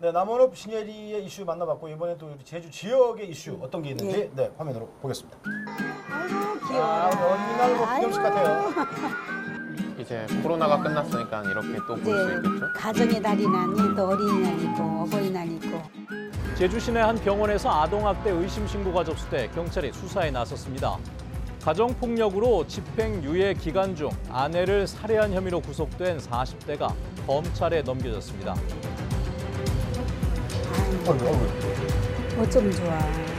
네, 남원읍 신예리의 이슈 만나봤고 이번에 또 우리 제주 지역의 이슈 어떤 게 있는지 네, 화면으로 보겠습니다. 아이고 귀여워. 어린이날 뭐 기념식 같아요. 이제 코로나가 끝났으니까 이렇게 또 볼 수 있겠죠? 가정의 달이나니 또 어린이날 있고 어버이날 있고. 제주 시내 한 병원에서 아동학대 의심 신고가 접수돼 경찰이 수사에 나섰습니다. 가정폭력으로 집행유예 기간 중 아내를 살해한 혐의로 구속된 40대가 검찰에 넘겨졌습니다. 어쩜 좋아.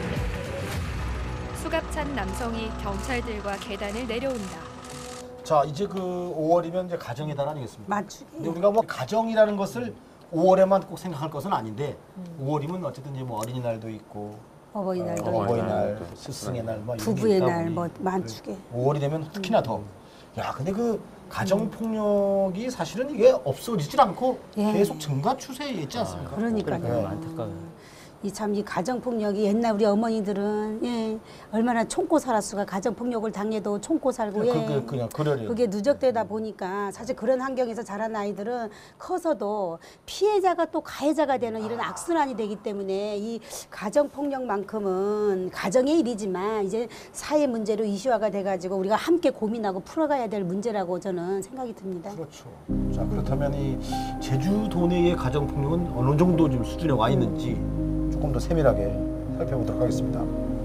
수갑찬 남성이 경찰들과 계단을 내려온다. 자, 이제 그 5월이면 이제 가정의 달 아니겠습니까? 맞추기. 근데 우리가 뭐 가정이라는 것을 5월에만 꼭 생각할 것은 아닌데 5월이면 어쨌든 이제 뭐 어린이날도 있고 어버이날도 어버이날, 스승의 날, 뭐 이런 게 부부의 있다 날, 보니 뭐 만축에. 5월이 되면 특히나 더. 야, 근데 그 가정 폭력이 사실은 이게 없어지질 않고 예. 계속 증가 추세에 있지 않습니까? 그러니까요. 네. 안타까워요. 참 이 가정폭력이 옛날 우리 어머니들은 얼마나 총고 살았수가 가정폭력을 당해도 총고 살고 그냥 그러려. 그게 누적되다 보니까 사실 그런 환경에서 자란 아이들은 커서도 피해자가 또 가해자가 되는 이런 악순환이 되기 때문에 이 가정폭력만큼은 가정의 일이지만 이제 사회 문제로 이슈화가 돼가지고 우리가 함께 고민하고 풀어가야 될 문제라고 저는 생각이 듭니다. 그렇죠. 자, 그렇다면 이 제주도 내의 가정 폭력은 어느 정도 좀 수준에 와 있는지 조금 더 세밀하게 살펴보도록 하겠습니다.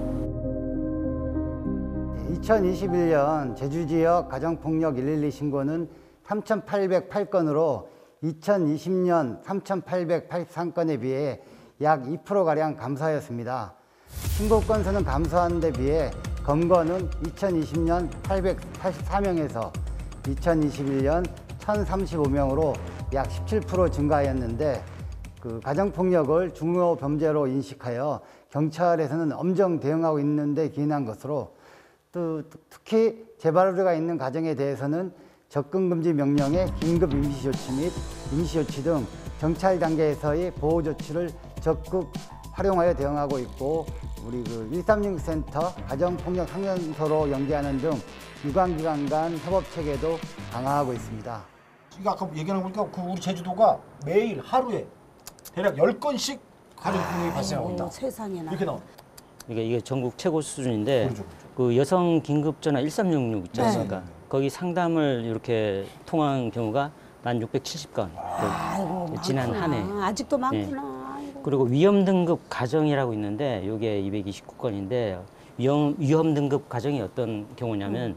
2021년 제주 지역 가정폭력 112 신고는 3,808건으로 2020년 3,883건에 비해 약 2%가량 감소하였습니다. 신고 건수는 감소한 데 비해 검거는 2020년 884명에서 2021년 1,035명으로 약 17% 증가하였는데 그 가정폭력을 중요 범죄로 인식하여 경찰에서는 엄정 대응하고 있는데 기인한 것으로 또 특히 재발 우려가 있는 가정에 대해서는 접근금지 명령의 긴급 임시조치 및 임시조치 등 경찰 단계에서의 보호조치를 적극 활용하여 대응하고 있고 우리 그 1366센터 가정폭력 상담소로 연계하는 등 유관기관 간 협업체계도 강화하고 있습니다. 이거 아까 얘기하는 거 보니까 그 우리 제주도가 매일 하루에 대략 10건씩 가정 폭력이 발생하고 있다. 세상에나. 이렇게 나와. 이게 전국 최고 수준인데 그렇죠. 그 여성 긴급 전화 1366 있지 않습니까? 네. 거기 상담을 이렇게 통한 경우가 만 670건. 아이고, 지난 한 해. 아직도 많구나. 아이고. 그리고 위험 등급 가정이라고 있는데 이게 229건인데 위험 등급 가정이 어떤 경우냐면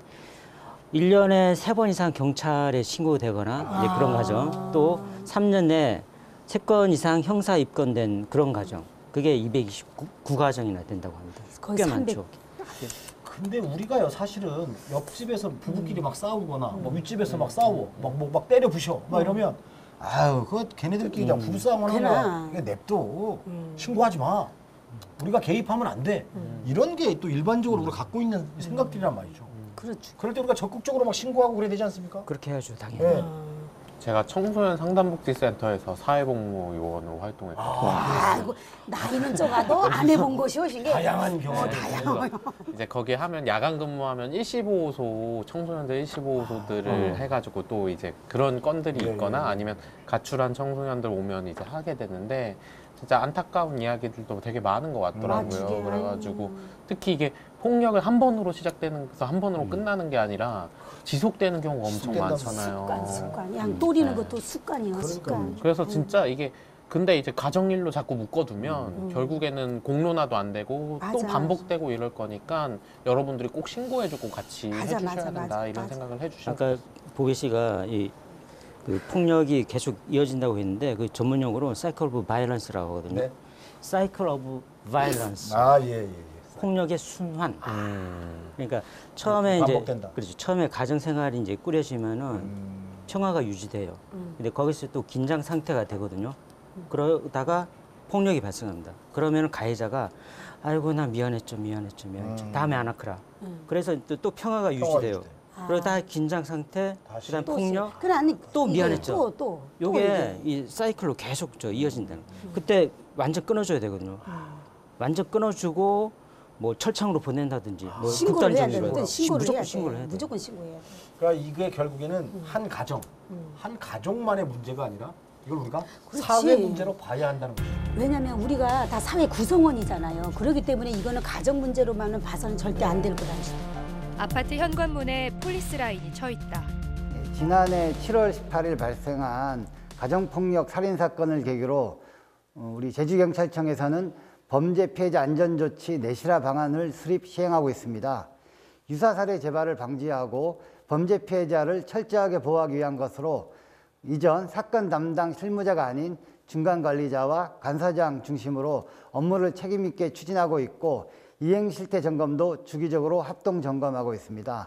1년에 3번 이상 경찰에 신고되거나 이제 그런 가정, 또 3년 내에 3건 이상 형사 입건된 그런 가정, 그게 229가정이나 된다고 합니다. 거의 꽤 300. 많죠. 근데 우리가요 사실은 옆집에서 부부끼리 막 싸우거나 뭐 윗집에서 막 싸워 막 때려 부셔 막 이러면 아유 그거 걔네들끼리 그냥 부부싸움 하는 거야. 이게 냅둬. 신고하지 마. 우리가 개입하면 안 돼. 이런 게 또 일반적으로 우리가 갖고 있는 생각들이란 말이죠. 그렇죠. 그럴 때 우리가 적극적으로 막 신고하고 그래야 되지 않습니까? 그렇게 해야죠, 당연히. 네. 제가 청소년 상담복지센터에서 사회복무 요원으로 활동했거든요. 아이고 나이는 적어도 안 해본 것이 훨씬 게 다양한 경험. 이제 거기 하면 야간 근무하면 115소 청소년들 115소들을 해가지고 또 이제 그런 건들이 예, 있거나 예. 아니면 가출한 청소년들 오면 이제 하게 되는데 진짜 안타까운 이야기들도 되게 많은 것 같더라고요. 맞추게. 그래가지고 특히 이게 폭력을 한 번으로 시작되는 그래서 한 번으로 끝나는 게 아니라 지속되는 경우가 엄청 지속된다고. 많잖아요. 습관. 양 또리는 네. 것도 습관이요, 습관. 그래서 진짜 이게 근데 이제 가정일로 자꾸 묶어두면 결국에는 공론화도 안 되고 또 맞아. 반복되고 이럴 거니까 여러분들이 꼭 신고해주고 같이 맞아, 해주셔야 맞아, 된다 맞아, 이런 맞아. 생각을 해주시면 아까 보계 씨가 그 폭력이 계속 이어진다고 했는데 그 전문용어로 사이클 오브 바이런스라고 하거든요. 네. 사이클 오브 바이런스. 아 예. 폭력의 순환. 그러니까 처음에 이제 반복된다. 그렇죠. 처음에 가정 생활이 이제 꾸려지면은 평화가 유지돼요. 근데 거기서 또 긴장 상태가 되거든요. 그러다가 폭력이 발생합니다. 그러면 가해자가 아이고 나 미안했죠. 다음에 안 할거라. 그래서 또 평화가 유지돼요. 유지돼. 그러다 긴장 상태, 다시. 그다음 또 폭력, 그래 아니 또 이게 미안했죠. 또 요게 이 사이클로 계속 이어진다는 거예요. 그때 완전 끊어줘야 되거든요. 완전 끊어주고 뭐 철창으로 보낸다든지 뭐 신고를 해야 극단적으로 되는데 신고를 무조건 해야 신고를 돼. 해야 돼. 무조건 신고해야 돼. 그러니까 이게 결국에는 한 가정만의 문제가 아니라 이걸 우리가 그렇지. 사회 문제로 봐야 한다는 거죠. 왜냐면 우리가 다 사회 구성원이잖아요. 그렇기 때문에 이거는 가정 문제로만은 봐서는 절대 안 될 거다. 아파트 현관문에 폴리스 라인이 쳐 있다. 지난해 7월 18일 발생한 가정폭력 살인사건을 계기로 우리 제주경찰청에서는 범죄 피해자 안전조치 내실화 방안을 수립 시행하고 있습니다. 유사사례 재발을 방지하고 범죄 피해자를 철저하게 보호하기 위한 것으로 이전 사건 담당 실무자가 아닌 중간관리자와 간사장 중심으로 업무를 책임있게 추진하고 있고 이행 실태 점검도 주기적으로 합동 점검하고 있습니다.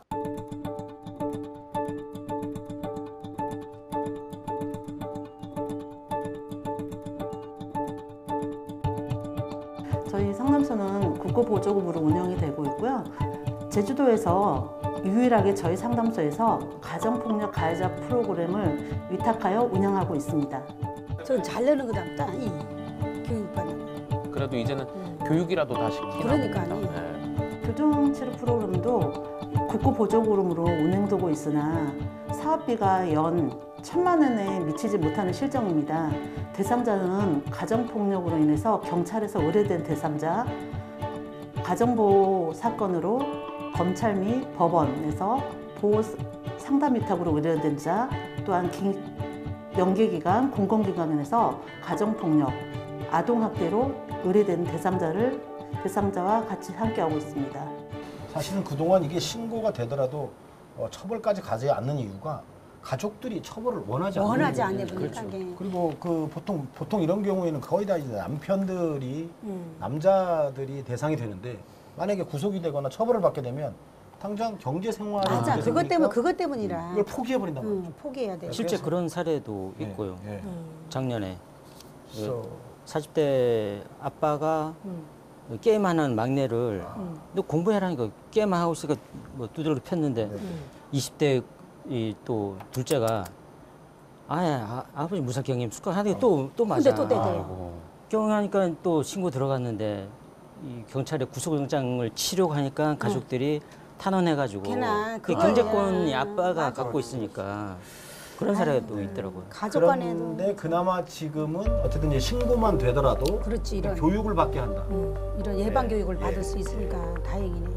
저희 상담소는 국고보조금으로 운영이 되고 있고요. 제주도에서 유일하게 저희 상담소에서 가정폭력 가해자 프로그램을 위탁하여 운영하고 있습니다. 저 잘 내는 거 같다. 이 교육받는. 그래도 이제는 교육이라도 다 시키나 그러니까요. 봅니다. 네. 교정치료 프로그램도 국고보조금으로 운영되고 있으나 사업비가 연 1,000만 원에 미치지 못하는 실정입니다. 대상자는 가정폭력으로 인해서 경찰에서 의뢰된 대3자, 가정보호 사건으로 검찰 및 법원에서 보호 상담 위탁으로 의뢰된 자, 또한 연계기관, 공공기관에서 가정폭력, 아동학대로 의뢰된 대상자와 같이 함께하고 있습니다. 사실은 그동안 이게 신고가 되더라도 처벌까지 가지 않는 이유가 가족들이 처벌을 원하지 않는 거예요. 않으니까. 그렇죠. 그리고 그 보통 이런 경우에는 거의 다 이제 남편들이 남자들이 대상이 되는데 만약에 구속이 되거나 처벌을 받게 되면 당장 경제 생활이 맞아. 그것 때문이라. 이걸 포기해 버린단 말이죠. 포기해야 돼. 실제 그런 사례도 예, 있고요. 예. 작년에 그래서 40대 아빠가 게임하는 막내를 너 공부해라니까 게임만 하고 있으니까 뭐 두드러 폈는데 20대 또 둘째가 아버지 무사 경임 수강하니까 또 맞아. 근데 또 때려. 아이고. 경하니까 또 신고 들어갔는데 이 경찰에 구속영장을 치려고 하니까 가족들이 탄원해가지고 걔나 그 그거야. 경제권이 아빠가 맞아. 갖고 있으니까 그런 사례가 또 있더라고요. 가족 간에도. 그런데 그나마 지금은 어쨌든 이제 신고만 되더라도 그렇지, 이런. 교육을 받게 한다. 이런 예방 교육을 받을 수 있으니까 다행이네.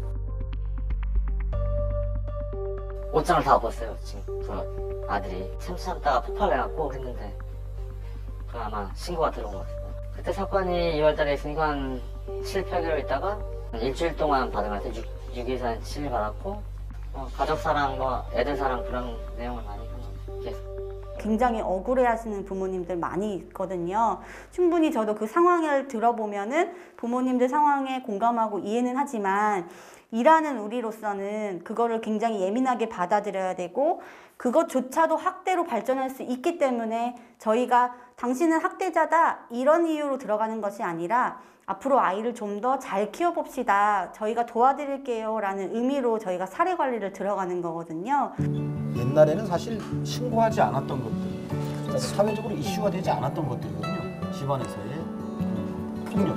옷장을 다 엎었어요. 지금 그 아들이 참다가 폭발해갖고 그랬는데 그 아마 신고가 들어온 것 같아요. 그때 사건이 2월달에 있으니까 한 7, 8개월 있다가 일주일 동안 받은 것 같아요. 6일에서 7일 받았고 가족 사랑, 애들 사랑 그런 내용을 많이 계속. 굉장히 억울해하시는 부모님들 많이 있거든요. 충분히 저도 그 상황을 들어보면은 부모님들 상황에 공감하고 이해는 하지만 일하는 우리로서는 그거를 굉장히 예민하게 받아들여야 되고 그것조차도 학대로 발전할 수 있기 때문에 저희가 당신은 학대자다 이런 이유로 들어가는 것이 아니라 앞으로 아이를 좀 더 잘 키워봅시다. 저희가 도와드릴게요 라는 의미로 저희가 사례 관리를 들어가는 거거든요. 옛날에는 사실 신고하지 않았던 것들, 사회적으로 이슈가 되지 않았던 것들이거든요. 집안에서의 폭력.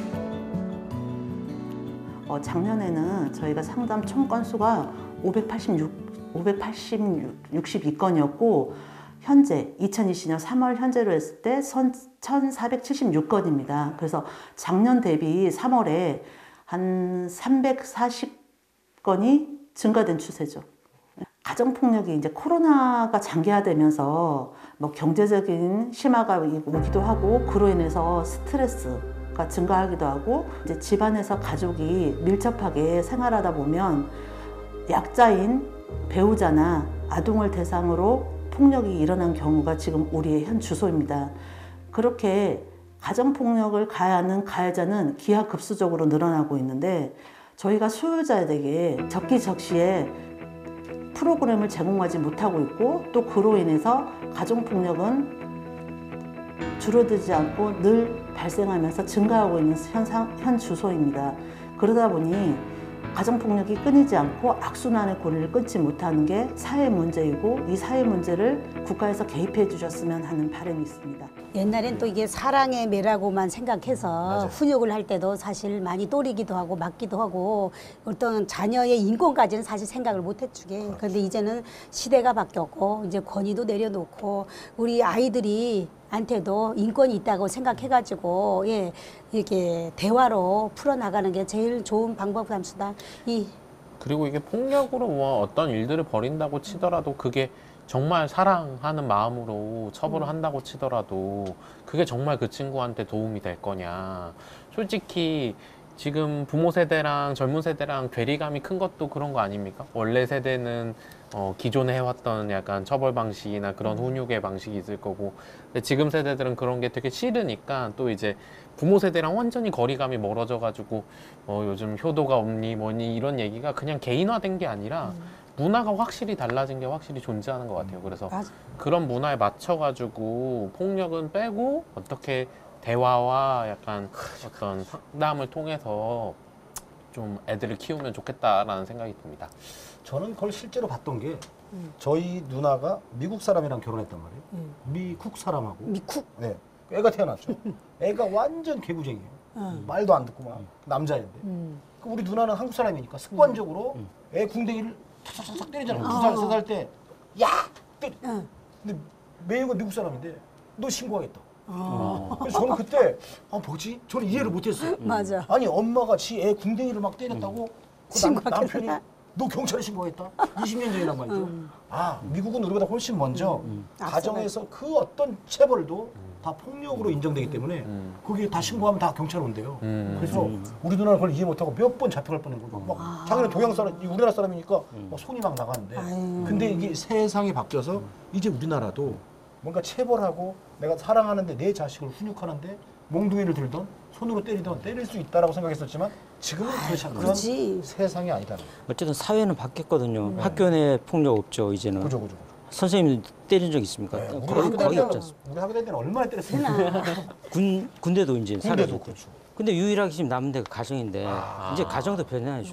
작년에는 저희가 상담 총 건수가 562건이었고 현재 2020년 3월 현재로 했을 때 1,476건입니다. 그래서 작년 대비 3월에 한 340건이 증가된 추세죠. 가정폭력이 이제 코로나가 장기화되면서 뭐 경제적인 심화가 오기도 하고 그로 인해서 스트레스가 증가하기도 하고 이제 집안에서 가족이 밀접하게 생활하다 보면 약자인 배우자나 아동을 대상으로 폭력이 일어난 경우가 지금 우리의 현 주소입니다. 그렇게 가정폭력을 가해하는 가해자는 기하급수적으로 늘어나고 있는데 저희가 소유자에게 적기적시에 프로그램을 제공하지 못하고 있고 또 그로 인해서 가정폭력은 줄어들지 않고 늘 발생하면서 증가하고 있는 현 주소입니다. 그러다 보니 가정폭력이 끊이지 않고 악순환의 고리를 끊지 못하는 게 사회 문제이고 이 사회 문제를 국가에서 개입해 주셨으면 하는 바람이 있습니다. 옛날엔 또 이게 사랑의 매라고만 생각해서 맞아요. 훈육을 할 때도 사실 많이 또리기도 하고 맞기도 하고 어떤 자녀의 인권까지는 사실 생각을 못 해주게. 그런데 이제는 시대가 바뀌었고 이제 권위도 내려놓고 우리 아이들이 한테도 인권이 있다고 생각해가지고 예 이렇게 대화로 풀어나가는 게 제일 좋은 방법 감수다. 그리고 이게 폭력으로 뭐 어떤 일들을 벌인다고 치더라도 그게 정말 사랑하는 마음으로 처벌을 한다고 치더라도 그게 정말 그 친구한테 도움이 될 거냐. 솔직히 지금 부모 세대랑 젊은 세대랑 괴리감이 큰 것도 그런 거 아닙니까? 원래 세대는 기존에 해왔던 약간 처벌 방식이나 그런 훈육의 방식이 있을 거고, 근데 지금 세대들은 그런 게 되게 싫으니까 또 이제 부모 세대랑 완전히 거리감이 멀어져가지고 요즘 효도가 없니 뭐니 이런 얘기가 그냥 개인화된 게 아니라 문화가 확실히 달라진 게 확실히 존재하는 것 같아요. 그래서 맞아. 그런 문화에 맞춰가지고 폭력은 빼고 어떻게 대화와 약간 어떤 상담을 통해서 좀 애들을 키우면 좋겠다라는 생각이 듭니다. 저는 그걸 실제로 봤던 게 저희 누나가 미국 사람이랑 결혼했단 말이에요. 미국 사람하고. 미쿡. 네. 애가 태어났죠. 애가 완전 개구쟁이에요. 말도 안 듣고 막 남자인데. 우리 누나는 한국 사람이니까 습관적으로 애 궁뎅이를 탁탁탁 때리잖아요. 2살, 3살 때. 야! 때리. 근데 매우가 미국 사람인데 너 신고하겠다. 그래서 저는 그때 뭐지? 저는 이해를 못했어요. 맞아. 아니 엄마가 지 애 궁뎅이를 막 때렸다고 그 신고하겠다. 남편이 너 경찰에 신고하겠다. 20년 전이란 말이죠. 미국은 우리보다 훨씬 먼저 가정에서 그 어떤 체벌도 다 폭력으로 인정되기 때문에 그게 다 신고하면 다 경찰 온대요. 그래서 우리 누나는 그걸 이해 못하고 몇 번 잡혀갈 뻔한 거죠. 막 자기는 동양 사람, 우리나라 사람이니까 막 손이 막 나가는데. 근데 이게 세상이 바뀌어서 이제 우리나라도 뭔가 체벌하고 내가 사랑하는데 내 자식을 훈육하는데 몽둥이를 들던 손으로 때리던 때릴 수 있다라고 생각했었지만 지금은 그런 세상이 아니다. 어쨌든 사회는 바뀌었거든요. 학교 내 폭력 없죠 이제는. 그죠. 선생님 때린 적 있습니까? 네, 거의 없지 않습니까? 우리 학교 다닐 때는 얼마나 때렸습니까? 군대도 이제 군대도 사라졌고. 그렇죠. 근데 유일하게 지금 남은 데가 가정인데 이제 가정도 변해야죠.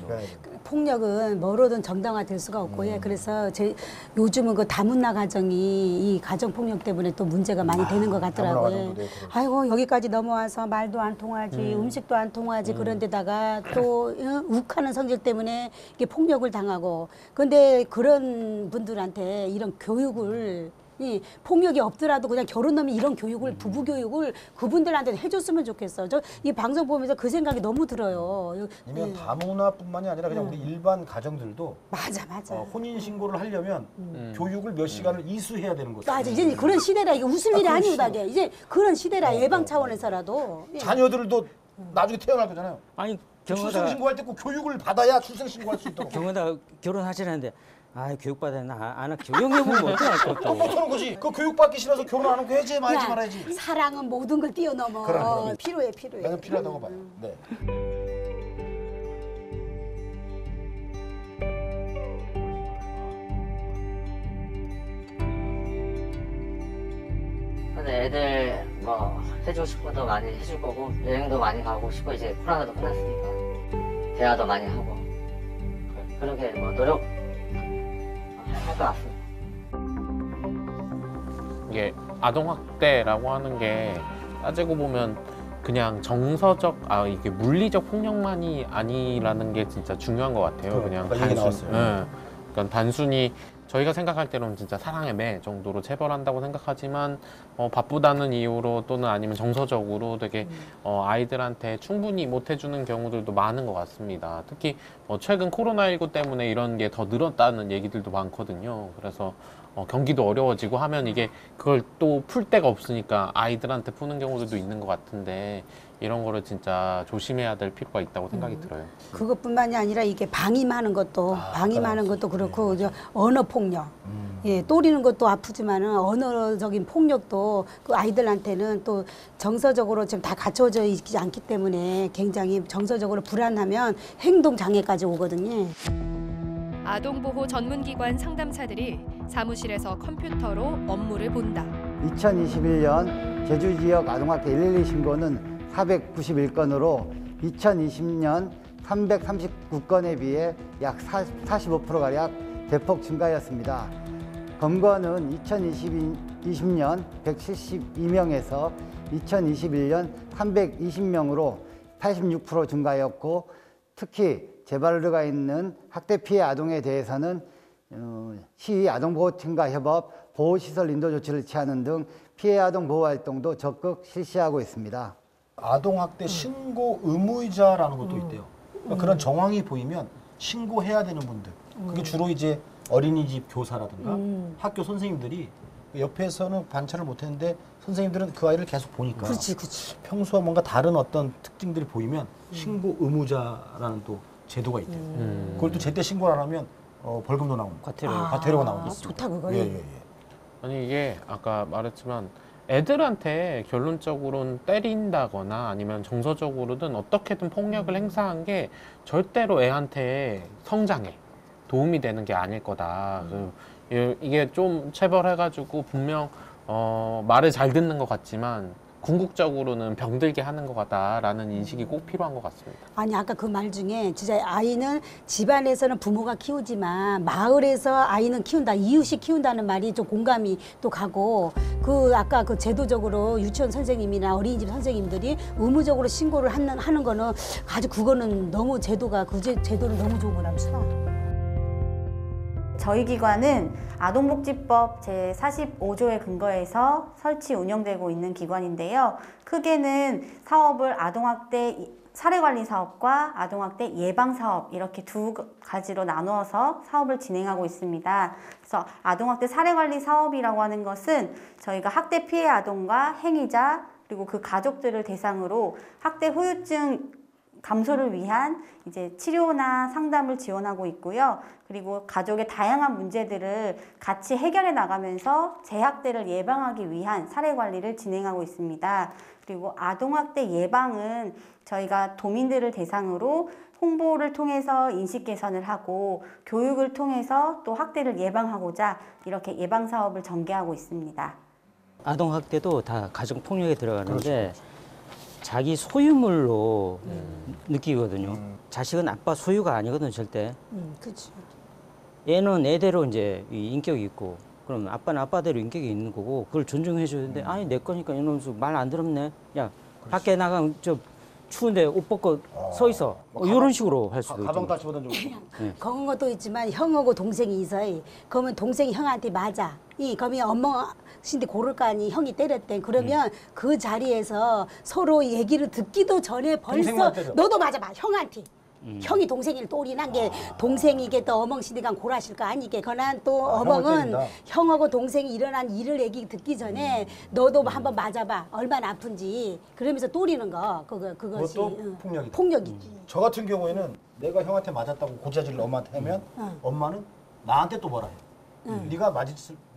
폭력은 뭐로든 정당화될 수가 없고 예. 그래서 요즘은 그 다문화 가정이 이 가정 폭력 때문에 또 문제가 많이 되는 것 같더라고요. 다문화 가정도 아이고 여기까지 넘어와서 말도 안 통하지 음식도 안 통하지 그런 데다가 또 욱하는 성질 때문에 이게 폭력을 당하고 근데 그런 분들한테 이런 교육을 이 폭력이 없더라도 그냥 결혼하면 이런 교육을 부부 교육을 그분들한테 해줬으면 좋겠어. 저 이 방송 보면서 그 생각이 너무 들어요. 이면 다문화뿐만이 아니라 그냥 우리 일반 가정들도 맞아. 혼인 신고를 하려면 교육을 몇 시간을 이수해야 되는 거죠. 맞아. 이제 그런 시대라 이게 웃을 일이 아니오다게 이제 그런 시대라 예방 차원에서라도 자녀들도 나중에 태어날 거잖아요. 아니 출생 신고할 때 꼭 교육을 받아야 출생 신고할 수 있도록. 경우다 결혼하시는데 교육받아야 안 할게. 영해보면 어떡할 것도. 그렇다는 거지. 그 교육받기 싫어서 결혼 안 하고 해야지 말아야지. 사랑은 모든 걸 뛰어넘어. 그럼. 필요해. 나는 필요하다고 봐요. 네. 근데 애들 뭐 해주고 싶은 것도 많이 해줄 거고 여행도 많이 가고 싶고 이제 코로나도 끝났으니까 대화도 많이 하고 그렇게 뭐 노력 할 것 같습니다. 이게 아동학대라고 하는 게 따지고 보면 그냥 정서적 이게 물리적 폭력만이 아니라는 게 진짜 중요한 것 같아요. 그냥 그러니까 단순히 저희가 생각할 때는 진짜 사랑의 매 정도로 체벌한다고 생각하지만 바쁘다는 이유로 또는 아니면 정서적으로 되게 아이들한테 충분히 못 해주는 경우들도 많은 것 같습니다. 특히 최근 코로나19 때문에 이런 게 더 늘었다는 얘기들도 많거든요. 그래서 경기도 어려워지고 하면 이게 그걸 또 풀 데가 없으니까 아이들한테 푸는 경우들도 있는 것 같은데 이런 거를 진짜 조심해야 될 필요가 있다고 생각이 들어요. 그것뿐만이 아니라 이게 방임하는 것도 그렇고 언어 폭력. 예, 또리는 것도 아프지만은 언어적인 폭력도 그 아이들한테는 또 정서적으로 지금 다 갖춰져 있지 않기 때문에 굉장히 정서적으로 불안하면 행동 장애까지 오거든요. 아동보호 전문기관 상담사들이 사무실에서 컴퓨터로 업무를 본다. 2021년 제주지역 아동학대 112 신고는 491건으로 2020년 339건에 비해 약 45%가량 대폭 증가하였습니다. 검거는 2020년 172명에서 2021년 320명으로 86% 증가하였고, 특히 재발르가 있는 학대 피해 아동에 대해서는 시 아동보호팀과 협업, 보호시설 인도 조치를 취하는 등 피해 아동 보호 활동도 적극 실시하고 있습니다. 아동학대 신고 의무자라는 것도 있대요. 그러니까 그런 정황이 보이면 신고해야 되는 분들. 그게 주로 이제 어린이집 교사라든가 학교 선생님들이 옆에서는 관찰을 못했는데 선생님들은 그 아이를 계속 보니까 그렇지, 그렇지. 평소와 뭔가 다른 어떤 특징들이 보이면 신고 의무자라는 또 제도가 있대요. 그걸 또 제때 신고를 안 하면 벌금도 나오고 과태료가 나오고 좋다 그거. 예. 아니 이게 아까 말했지만 애들한테 결론적으로는 때린다거나 아니면 정서적으로든 어떻게든 폭력을 행사한 게 절대로 애한테 성장에 도움이 되는 게 아닐 거다. 이게 좀 체벌해가지고 분명 말을 잘 듣는 것 같지만 궁극적으로는 병들게 하는 것 같다라는 인식이 꼭 필요한 것 같습니다. 아니 아까 그 말 중에 진짜 아이는 집안에서는 부모가 키우지만 마을에서 아이는 키운다, 이웃이 키운다는 말이 좀 공감이 또 가고, 그 아까 그 제도적으로 유치원 선생님이나 어린이집 선생님들이 의무적으로 신고를 하는 거는 아주 그거는 너무 제도가 그 제도는 너무 좋은 거라고 쳐. 저희 기관은 아동복지법 제45조에 근거해서 설치 운영되고 있는 기관인데요. 크게는 사업을 아동학대 사례관리 사업과 아동학대 예방 사업 이렇게 두 가지로 나누어서 사업을 진행하고 있습니다. 그래서 아동학대 사례관리 사업이라고 하는 것은 저희가 학대 피해 아동과 행위자 그리고 그 가족들을 대상으로 학대 후유증 감소를 위한 이제 치료나 상담을 지원하고 있고요. 그리고 가족의 다양한 문제들을 같이 해결해 나가면서 재학대를 예방하기 위한 사례 관리를 진행하고 있습니다. 그리고 아동학대 예방은 저희가 도민들을 대상으로 홍보를 통해서 인식 개선을 하고 교육을 통해서 또 학대를 예방하고자 이렇게 예방 사업을 전개하고 있습니다. 아동학대도 다 가정폭력에 들어가는데 자기 소유물로 느끼거든요. 자식은 아빠 소유가 아니거든 절대. 그렇지. 얘는 애대로 이제 인격이 있고, 그럼 아빠는 아빠대로 인격이 있는 거고, 그걸 존중해줘야 되는데, 아니 내 거니까 이놈수 말 안 들었네. 야 밖에 나가면 저 추운데 옷 벗고 서 있어. 이런 식으로 할 수도 있고. 가방 다 집어던지고. 그런 것도 있지만 형하고 동생이 있어. 그러면 동생이 형한테 맞아. 그러면 엄마 신데 고를 거 아니 형이 때렸대. 그러면 그 자리에서 서로 얘기를 듣기도 전에 벌써 너도 맞아봐 형한테. 형이 동생이를 또 올인한 게 동생이게 또 어멍신이가 고라실 거 아니게. 그러나 또 어멍은 형하고 동생이 일어난 일을 얘기 듣기 전에 너도 한번 맞아봐 얼마나 아픈지. 그러면서 또 올리는 거 그것이 그것도 폭력이다. 폭력이지. 저 같은 경우에는 내가 형한테 맞았다고 고자질을 엄마한테 하면 엄마는 나한테 또 뭐라 해. 네가 맞을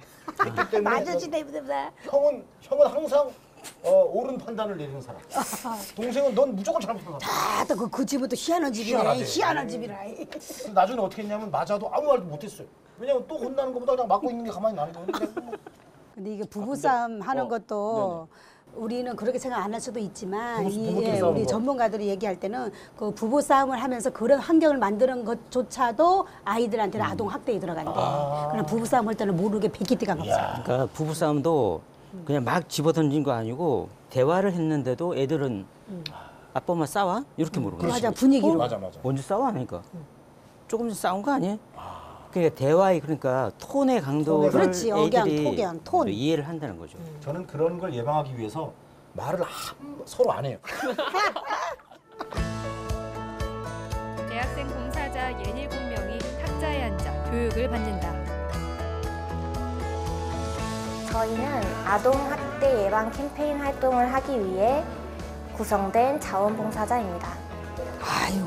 했기 때문에 맞았지 내보다. 형은 항상 옳은 판단을 내리는 사람. 동생은 넌 무조건 잘못한 사람. 또 그 집은 또 희한한 집이네. 희한한 집이라. 나중에 어떻게 했냐면 맞아도 아무 말도 못했어요. 왜냐면 또 혼나는 것보다 그냥 맞고 있는 게 가만히 나는 거거든요. 근데 이게 부부싸움 하는 것도 우리는 그렇게 생각 안 할 수도 있지만 우리 전문가들이 얘기할 때는 그 부부싸움을 하면서 그런 환경을 만드는 것조차도 아이들한테는 아동학대에 들어간대. 그냥 부부싸움 할 때는 모르게 베끼띠가 없어. 그러니까 부부싸움도 그냥 막 집어던진 거 아니고 대화를 했는데도 애들은 아빠 엄마 싸워? 이렇게 물어보는 맞아 분위기로. 맞아. 먼저 싸워 하니까 조금 싸운 거 아니에요? 그러니까 대화의 그러니까 톤의 강도를 그렇지, 애들이 톤. 이해를 한다는 거죠. 저는 그런 걸 예방하기 위해서 말을 서로 안 해요. 대학생 봉사자 17명이 탁자에 앉아 교육을 받는다. 저희는 아동학대 예방 캠페인 활동을 하기 위해 구성된 자원봉사자입니다. 아유,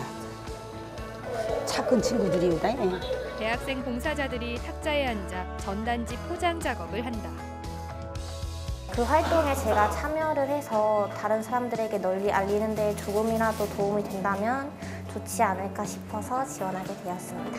착한 친구들이다. 대학생 봉사자들이 탁자에 앉아 전단지 포장 작업을 한다. 그 활동에 제가 참여를 해서 다른 사람들에게 널리 알리는 데 조금이라도 도움이 된다면 좋지 않을까 싶어서 지원하게 되었습니다.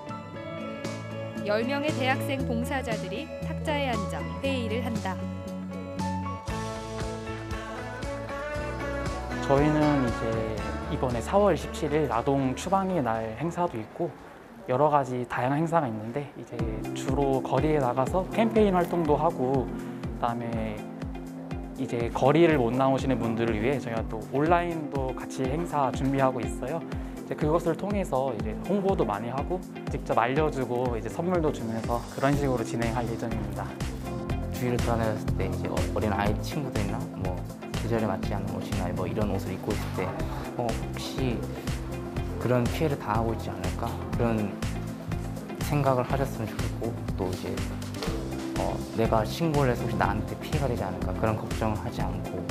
10명의 대학생 봉사자들이 탁자에 앉아 회의를 한다. 저희는 이제 이번에 4월 17일 아동 추방의 날 행사도 있고 여러 가지 다양한 행사가 있는데 이제 주로 거리에 나가서 캠페인 활동도 하고 그다음에 이제 거리를 못 나오시는 분들을 위해 저희가 또 온라인도 같이 행사 준비하고 있어요. 이제 그것을 통해서 이제 홍보도 많이 하고 직접 알려주고 이제 선물도 주면서 그런 식으로 진행할 예정입니다. 주위를 돌아다녔을 때 이제 어린 아이 친구들이나 뭐 계절에 맞지 않는 옷이나 뭐 이런 옷을 입고 있을 때 혹시 그런 피해를 당하고 있지 않을까 그런 생각을 하셨으면 좋겠고 또 이제 내가 신고를 해서 혹시 나한테 피해가 되지 않을까 그런 걱정을 하지 않고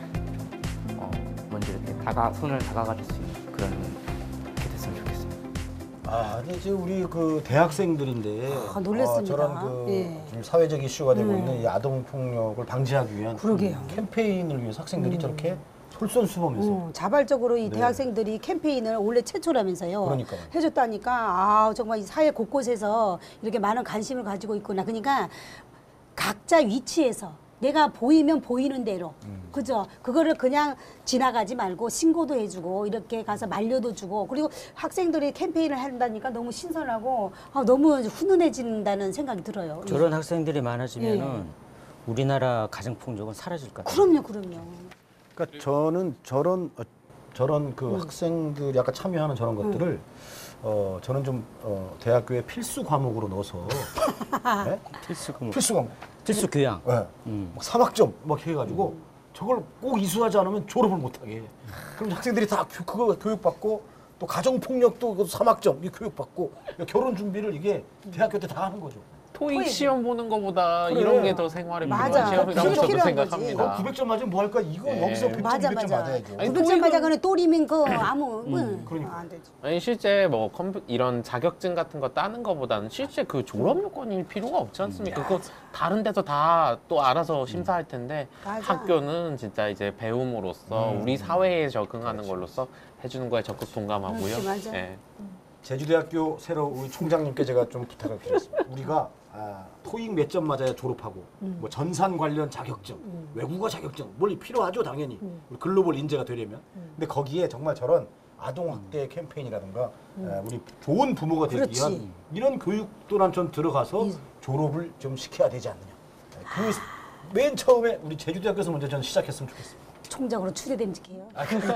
먼저 이렇게 손을 다가가질 수 있는 그런 게 됐으면 좋겠습니다. 근데 이제 우리 그 대학생들인데 놀랐습니다. 저런 그 예. 좀 사회적 이슈가 되고 있는 이 아동 폭력을 방지하기 위한 그러게요. 캠페인을 위해서 학생들이 저렇게 솔선수범해서 자발적으로 이 네. 대학생들이 캠페인을 원래 최초라면서요. 그러니까요. 해줬다니까 정말 이 사회 곳곳에서 이렇게 많은 관심을 가지고 있구나. 그러니까 각자 위치에서 내가 보이면 보이는 대로 그죠? 그거를 그냥 지나가지 말고 신고도 해주고 이렇게 가서 말려도 주고 그리고 학생들이 캠페인을 한다니까 너무 신선하고 너무 훈훈해진다는 생각이 들어요. 저런 학생들이 많아지면은 우리나라 가정폭력은 사라질 것 같아요. 그럼요. 그러니까 저는 저런 그 학생들이 아까 참여하는 저런 것들을 저는 좀 대학교에 필수 과목으로 넣어서 네? 필수 과목. 필수 과목. 필수 교양. 네. 막 3학점 막 해가지고 저걸 꼭 이수하지 않으면 졸업을 못하게. 그럼 학생들이 다 그거 교육받고 또 가정폭력도 3학점 이 교육받고 결혼 준비를 이게 대학교 때 다 하는 거죠. 토익 시험 보는 것보다 그래. 이런 게 더 생활에 필요한 맞아. 시험이라고 저도 필요한 생각합니다. 900점 맞으면 뭐 할까? 이거 여기서 100점, 맞아. 200점 맞아야죠. 아니, 900점 맞아가는 또리면 아무 그러니까. 안 되죠. 아니 실제 뭐 이런 자격증 같은 거 따는 거보다는 실제 그 졸업 요건일 필요가 없지 않습니까? 그거 다른 데서 다 또 알아서 심사할 텐데 맞아. 학교는 진짜 이제 배움으로써 우리 사회에 적응하는 걸로써 해주는 거에 적극 동감하고요. 그렇지, 맞아. 예. 제주대학교 새로 우리 총장님께 제가 좀 부탁을 드렸습니다. 우리가 토익 몇 점 맞아야 졸업하고 뭐 전산 관련 자격증, 외국어 자격증 뭘 필요하죠 당연히 우리 글로벌 인재가 되려면. 근데 거기에 정말 저런 아동 학대 캠페인이라든가 우리 좋은 부모가 되기 그렇지. 위한 이런 교육도 난 좀 들어가서 졸업을 좀 시켜야 되지 않느냐. 그 맨 처음에 우리 제주대학교에서 먼저 저는 시작했으면 좋겠습니다. 총장으로 추대됨직해요.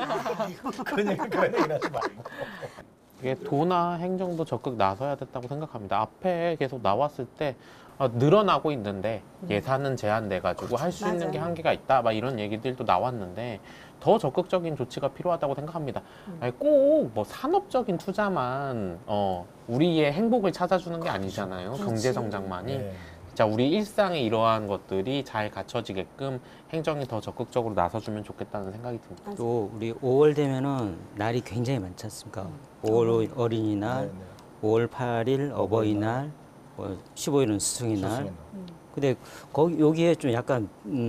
그런 얘기 하지 말고. 이게 도나 행정도 적극 나서야 됐다고 생각합니다. 앞에 계속 나왔을 때 늘어나고 있는데 예산은 제한돼가지고 할 수 있는 게 한계가 있다 막 이런 얘기들도 나왔는데 더 적극적인 조치가 필요하다고 생각합니다. 아니, 꼭 뭐 산업적인 투자만 우리의 행복을 찾아주는 게 아니잖아요. 경제 성장만이. 네. 자, 우리 일상에 이러한 것들이 잘 갖춰지게끔 행정이 더 적극적으로 나서주면 좋겠다는 생각이 듭니다. 또 우리 5월 되면은 날이 굉장히 많지 않습니까? 5월 어린이날, 5월 8일 어버이날, 15일은 스승의날. 근데 여기에 좀 약간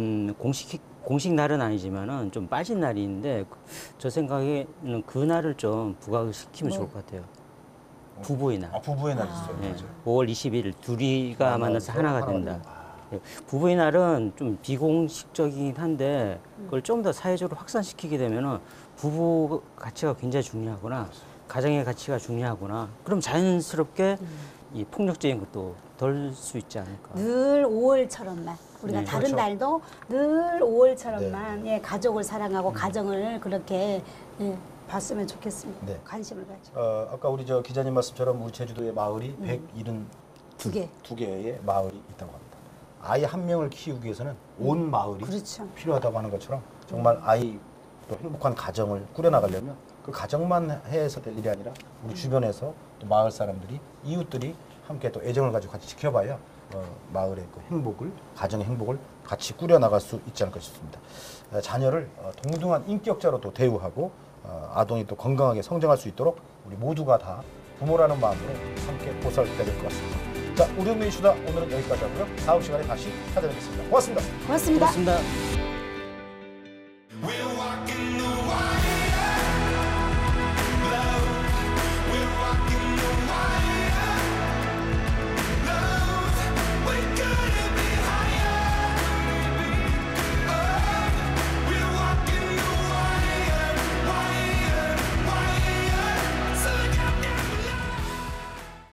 공식 날은 아니지만은 좀 빠진 날이 있는데 저 생각에는 그 날을 좀 부각을 시키면 좋을 것 같아요. 부부의 날. 부부의 날 있어요. 네. 5월 20일 둘이가 만나서 하나가 된다. 부부의 날은 좀 비공식적이긴 한데 그걸 좀 더 사회적으로 확산시키게 되면은 부부 가치가 굉장히 중요하구나. 가정의 가치가 중요하구나. 그럼 자연스럽게 이 폭력적인 것도 덜 수 있지 않을까. 늘 5월처럼만 우리가 네. 다른 그렇죠. 날도 늘 5월처럼만 가족을 사랑하고 가정을 그렇게 봤으면 좋겠습니다. 네. 관심을 가지고. 아까 우리 저 기자님 말씀처럼 우리 제주도의 마을이 172개의 마을이 있다고 합니다. 아이 한 명을 키우기 위해서는 온 마을이 그렇죠. 필요하다고 하는 것처럼 정말 아이 또 행복한 가정을 꾸려나가려면 그 가정만 해서 될 일이 아니라 우리 주변에서 또 마을 사람들이 이웃들이 함께 또 애정을 가지고 같이 지켜봐야 마을의 그 행복을 가정의 행복을 같이 꾸려나갈 수 있지 않을까 싶습니다. 자녀를 동등한 인격자로 또 대우하고 아동이 또 건강하게 성장할 수 있도록 우리 모두가 다 부모라는 마음으로 함께 보살펴야 될 것 같습니다. 자, 우리 동네 이슈다 오늘은 여기까지 하고요. 다음 시간에 다시 찾아뵙겠습니다. 고맙습니다. 고맙습니다. 고맙습니다.